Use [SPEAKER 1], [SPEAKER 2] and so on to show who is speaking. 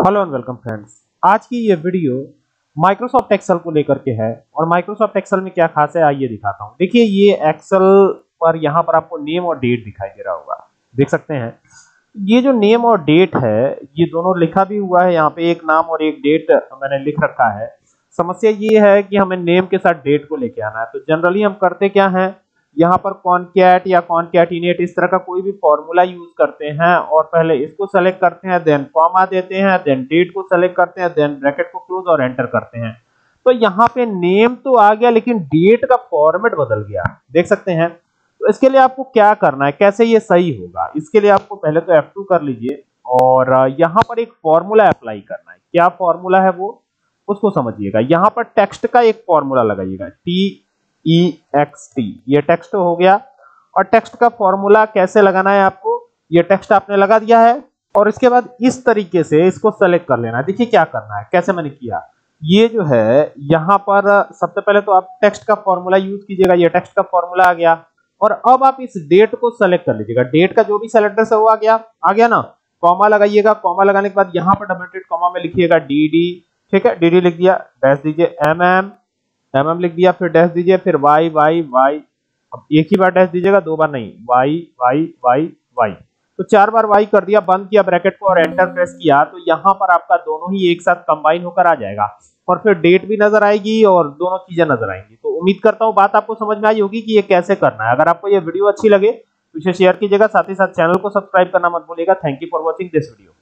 [SPEAKER 1] Hello and welcome friends. आज की ये वीडियो माइक्रोसॉफ्ट एक्सेल को लेकर के है और माइक्रोसॉफ्ट एक्सेल में क्या खास है आइए दिखाता हूँ। देखिए ये एक्सेल पर यहाँ पर आपको नेम और डेट दिखाई दे रहा होगा, देख सकते हैं। ये जो नेम और डेट है ये दोनों लिखा भी हुआ है, यहाँ पे एक नाम और एक डेट मैंने लिख रखा है। समस्या ये है कि हमें नेम के साथ डेट को लेके आना है, तो जनरली हम करते क्या है, यहाँ पर कॉनकैट या कॉनकैटिनेट इस तरह का कोई भी फॉर्मूला यूज करते हैं और पहले इसको सेलेक्ट करते हैं, देन कॉमा देते हैं, देन डेट को सेलेक्ट करते हैं, देन ब्रैकेट को क्लोज और एंटर करते हैं। तो यहाँ पे नेम तो आ गया लेकिन डेट का फॉर्मेट बदल गया, देख सकते हैं। तो इसके लिए आपको क्या करना है, कैसे ये सही होगा, इसके लिए आपको पहले तो F2 कर लीजिए और यहाँ पर एक फॉर्मूला अप्लाई करना है। क्या फॉर्मूला है वो, उसको समझिएगा। यहाँ पर टेक्स्ट का एक फॉर्मूला लगाइएगा, TEXT, ये टेक्स्ट हो गया। और टेक्स्ट का फॉर्मूला कैसे लगाना है आपको, ये टेक्स्ट आपने लगा दिया है और इसके बाद इस तरीके से इसको सेलेक्ट कर लेना है। देखिए क्या करना है, कैसे मैंने किया, ये जो है यहाँ पर सबसे पहले तो आप टेक्स्ट का फॉर्मूला यूज कीजिएगा, ये टेक्स्ट का फॉर्मूला आ गया। और अब आप इस डेट को सेलेक्ट कर लीजिएगा, डेट का जो भी सेलेक्टर से वो आ गया ना। कॉमा लगाइएगा, कॉमा लगाने के बाद यहाँ पर डबल इंटेड कॉमा में लिखिएगा DD, ठीक है, DD लिख दिया, डैश दीजिए MM लिख दिया, फिर डैश दीजिए, फिर Y। अब एक ही बार डैश दीजिएगा, दो बार नहीं, Y। तो 4 बार Y कर दिया, बंद किया ब्रैकेट को और एंटर प्रेस किया, तो यहाँ पर आपका दोनों ही एक साथ कंबाइन होकर आ जाएगा और फिर डेट भी नजर आएगी और दोनों चीजें नजर आएंगी। तो उम्मीद करता हूँ बात आपको समझ में आई होगी कि ये कैसे करना है। अगर आपको ये वीडियो अच्छी लगे तो इसे शेयर कीजिएगा, साथ ही साथ चैनल को सब्सक्राइब करना मत भूलिएगा। Thank you for watching this video.